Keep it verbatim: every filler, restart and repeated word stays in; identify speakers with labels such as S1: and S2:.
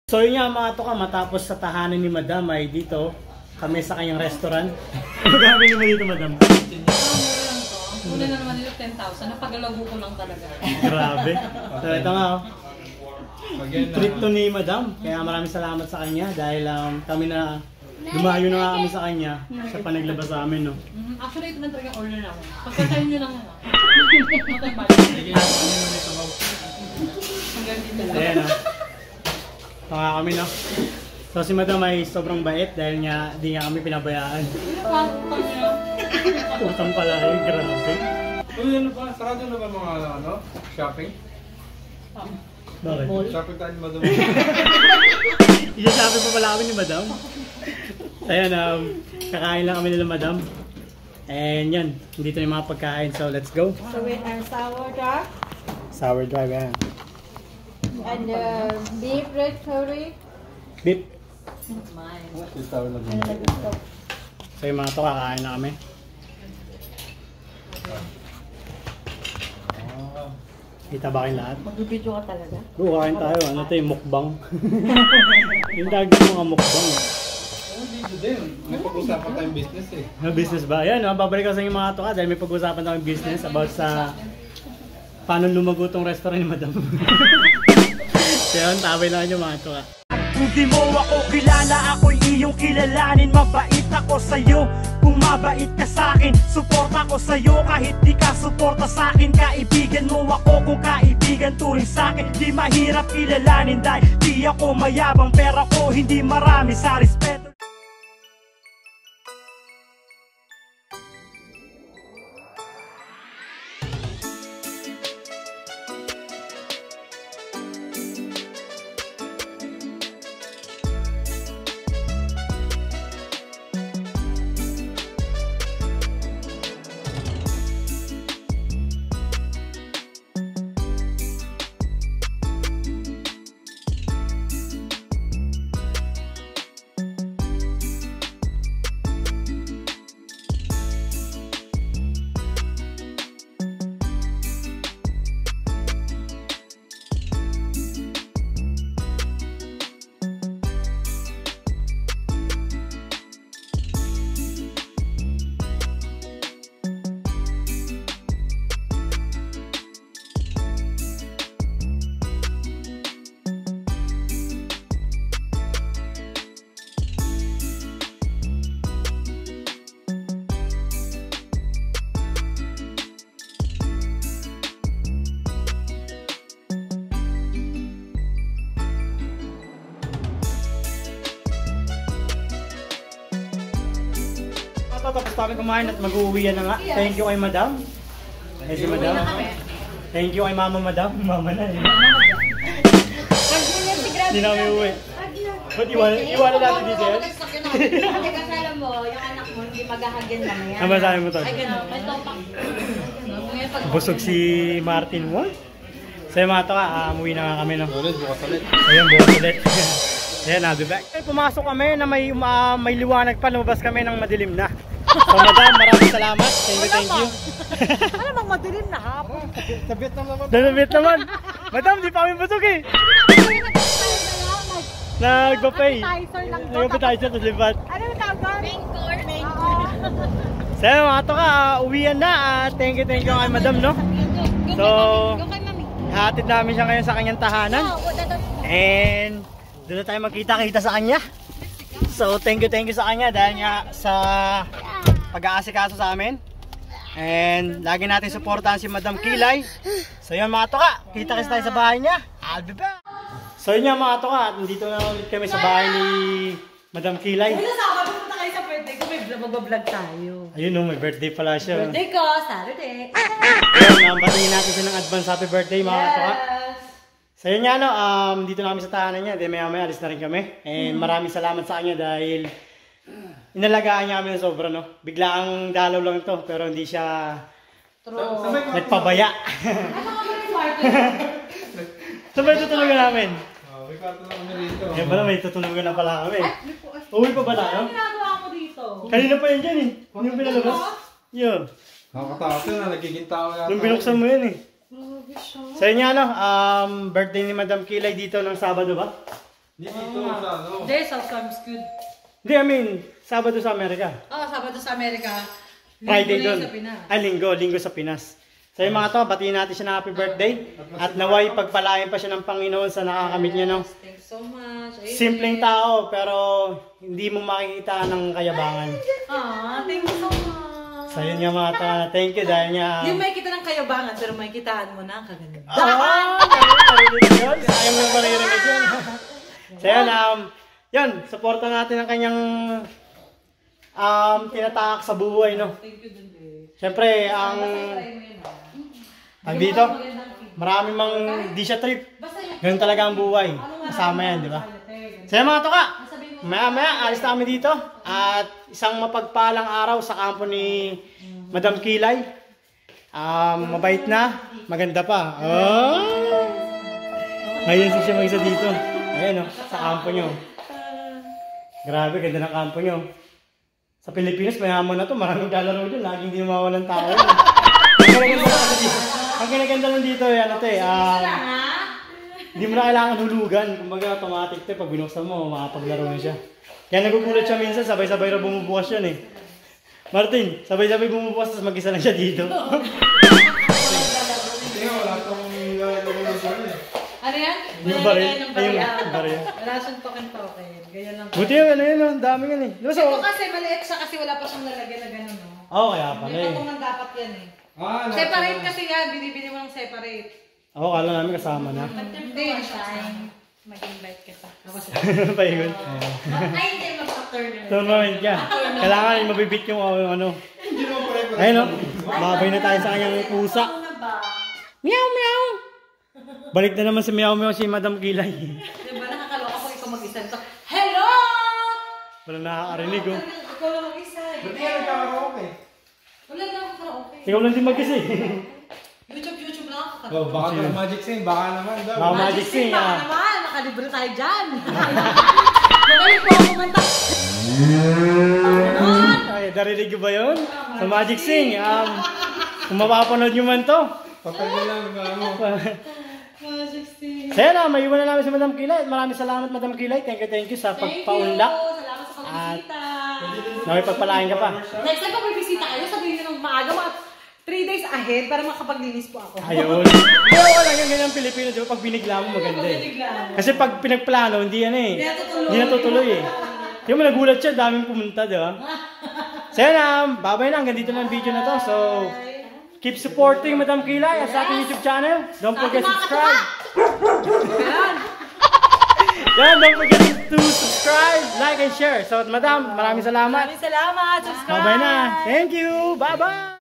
S1: So yun nga mga toka, matapos sa tahanan ni Madam ay dito kami sa kanyang restaurant. Magkano mo dito, Madam?
S2: Una na naman nila ten thousand, napagalago ko lang talaga.
S1: Grabe. So ito nga oh. Treat to ni Madam. Kaya maraming salamat sa kanya dahil um, kami na dumayo na nga kami sa kanya sa panaglabas sa amin. No?
S2: Mm-hmm. Actually ito na talaga order namin. Pagkakain nyo lang naman.
S1: Ayan oh. Ito nga kami no. So si Madam ay sobrang bait dahil nga di nga kami pinabayaan. Utang pala yun, grabe.
S3: Uy, ano pa? Sarado na ba mga ano, shopping?
S1: Bakit?
S3: Shopping tayo ni Madam.
S1: Isasabi pa pala kami ni Madam. Ayan, um, kakain lang kami nila Madam. And yan, dito yung mga pagkain. So let's go.
S4: So we have sourdough.
S1: Sourdough, yan.
S4: And uh, beef red curry.
S1: Beef.
S2: Mine.
S4: And let us go.
S1: So yung mga to, kakain na kami. Kita ba kayong lahat?
S4: Magbibidyo ka talaga?
S1: Oo, kain tayo. Ano ito yung mukbang? Yung dagi mga mukbang.
S3: Oo, dito din. May pag-usapan tayong business eh.
S1: Na business ba? Ayan, no? Babalik ko sa inyo mga toka dahil may pag-usapan tayong business about sa paano lumago tong restaurant ni Madam. So yun, tabay lang yung mga toka.
S5: Kung di mo ako kilala, ako'y iyong kilalanin. Mabait ako sa'yo, kung mabait ka sa'kin. Suporta ko sa'yo kahit di ka suporta sa'kin. Kaibigan mo ako kung kaibigan turing sa'kin. Di mahirap kilalanin dahil di ako mayabang. Pero ako hindi marami sa respeto.
S1: Tapos kami kumain at mag-uwian na nga. Thank you kay Madam. Thank you, Madam. Thank you kay Mama Madam. Mama na eh. Hindi na kami uwi. Ba't iwanan, iwanan natin dito yan?
S4: Kasi kasala mo, yung anak mo, hindi maghahagyan na yan.
S1: Ang masahin mo to?
S4: Ay, gano'n. May topak.
S1: Busog si Martin. What? So yung mga to ka, uh, umuwi na nga kami. No?
S3: Ulit, bukas ulit.
S1: Ayan, bukas ulit. Ayan, I'll be back. Pumasok kami na may, uh, may liwanag pa. Lumabas kami ng madilim na. So Madam, maraming salamat. Thank you, thank you.
S4: Ano bang madilim na hapon?
S3: Sabit na naman.
S1: Sabit naman. Madam, di pa kami busog eh. Nagpa-pay. Nagpa-appetizer sa libat.
S4: Ano yung tawag doon? Main course. Main course.
S1: So mga to ka, uh, uwian na. Uh, thank you, thank you kay Madam, no? So, hatid namin siya ngayon sa kanyang tahanan. And doon na tayo magkita-kita sa kanya. So, thank you, thank you sa kanya dahil nga sa pag-aasikaso sa amin. And lagi natin suportahan si Madam Kilay. So yun mga toka, kita-kita tayo sa bahay niya. I'll be back. So yun nga mga toka, nandito na ulit kami sa bahay ni Madam Kilay.
S4: Ay, nasama, pupunta kayo sa birthday ko, may mag-vlog tayo.
S1: Ayun no, may birthday pala siya.
S4: Birthday ko, Saturday.
S1: Ayun, nambatiin natin siya ng advance happy birthday mga
S4: Yes.
S1: toka. So yun nga no, um, dito na kami sa tahanan niya, then maya maya alis na rin kami. And maraming salamat sa kanya dahil inalagaan niya kami ng sobra no. Biglaang dalaw lang to pero hindi siya
S4: True.
S1: nagpabaya.
S4: Ay, mga pa rin party.
S1: Sabay tutulogan namin.
S3: Oh, may kwarto na kami rito.
S1: Yan pala, may tutulogan na pala kami. Uwi pa ba tayo?
S4: Ano ginagawa ko dito?
S1: Kanina pa yan dyan eh. Ano yung pinalabas? Yun.
S3: Nakakatakot yun na, nagiging tao yata.
S1: Nung binuksan mo yun eh. So yun nga no, um, birthday ni Madam Kilay dito ng Sabado ba?
S3: Hindi dito sa ano.
S2: Hindi, South Comes good.
S1: Hindi, I mean, Sabado sa Amerika.
S2: Oo, oh, Sabado sa Amerika.
S1: Friday
S2: Linggo
S1: doon.
S2: na yun sa Pinas.
S1: Ay, linggo. Linggo sa Pinas. So yung mga to, batiin natin siya na happy birthday. At naway pagpalain pa siya ng Panginoon sa nakakamit niya, no?
S2: Thanks so much. Ayun,
S1: Simpleng
S2: eh.
S1: tao, pero hindi mo makikita ng kayabangan.
S2: Ah, thank you so much.
S1: So yun nga mga to, thank you dahil nga...
S2: Yung may kita ng kayabangan, pero may kitaan mo na ang kaganda.
S1: Ah! Narinig yun? Sayang mo ba narinig yun? So yun, um, yun, supportan natin ang kanyang um, tinatahak sa buhay, no?
S2: Thank you dun, babe.
S1: Siyempre, ang... Ang dito, marami mang di siya trip. Ganun talaga ang buhay. Kasama yan, di ba? So yun mga toka, maya maya, alis na kami dito. At isang mapagpalang araw sa kampo ni Madam Kilay. Um, mabait na, maganda pa. Oh! Ngayon siya mag-isa dito. Ayan o, sa kampo nyo. Grabe, ganda ng kampo nyo. Sa Pilipinas, mayaman na to. Maraming lalaro dyan. Laging di mawawalan tao. Ang kinaganda lang dito, ano to eh. Um, hindi mo na kailangan hulugan. Kumbaga, automatic to. Pag binuksan mo, makapaglaro na siya. Kaya nagugulat siya minsan, sabay-sabay na bumubukas yan eh. Martin, sabay-sabay bumubukas, tapos mag-isa lang siya dito.
S3: Tingnan, wala itong lalagay ng saan eh.
S2: Ano yan?
S1: Yung baril.
S2: Ng
S1: Ay, yung
S2: baril.
S1: baril.
S2: Wala siyang token-token. Ganyan lang.
S1: Buti yun, ano yun, ang dami yan eh. Diba so?
S2: Ito kasi maliit siya kasi wala pa siyang lalagyan na gano'n, no?
S1: Oo, oh, kaya pala
S2: May
S1: eh.
S2: patungan dapat yan eh.
S3: Ah,
S2: Separate kasi yan, binibili mo ng separate.
S1: Ako, kala namin kasama na.
S2: Hindi, siya. Mag-invite kita.
S1: Pahingon.
S4: Ay, hindi magpa-turner.
S1: Tournament ka. Kailangan mabibit yung uh, ano. Ayun o. Babay na tayo sa kanyang pusa. Meow meow. Balik na naman si meow meow si Madam Kilay.
S2: Diba nakakaloka pag ikaw mag-isa nito? Hello!
S1: Walang nakakarinig oh.
S2: Ikaw lang mag-isa eh.
S3: Ba't yan nagkakaroke?
S2: Wala na akong karaoke.
S1: Ikaw lang din mag-isa eh.
S2: YouTube, YouTube lang ako.
S3: Oh, baka ng Magic Sing, baka naman daw.
S1: Baka Magic Sing,
S2: baka
S1: ah.
S2: naman, nakalibre tayo dyan. Magaling po ako kumanta.
S1: Ay, narinig ba yun? Sa Magic Sing. Um, kung mapapanood nyo man to.
S3: Patagin lang, ano.
S2: Magic Sing.
S1: Saya na, may iwan na namin si Madam Kilay. Maraming salamat Madam Kilay. Thank you, thank you sa pagpaunlak.
S2: Salamat sa pagbisita.
S1: Nakipagpalain ka pa.
S2: Next time pag may bisita kayo, sabihin nyo ng maaga, mga three days ahead para makapaglinis po ako.
S1: Ayun. Pero wala yung ganyan Pilipino, di ba? Pag binigla mo maganda eh.
S2: Binigla mo.
S1: Kasi pag pinagplano, hindi yan eh.
S2: Hindi natutuloy.
S1: Hindi natutuloy eh. Di mo nagulat siya, daming pumunta, di ba? So yun na, babay na, hanggang dito na ang video na to. So, keep supporting Madam Kilay at sa ating YouTube channel. Don't forget to subscribe. Yan, don't forget to subscribe, like, and share. So, Madam, maraming salamat.
S2: Maraming salamat. Subscribe.
S1: Babay na. Thank you. Bye-bye.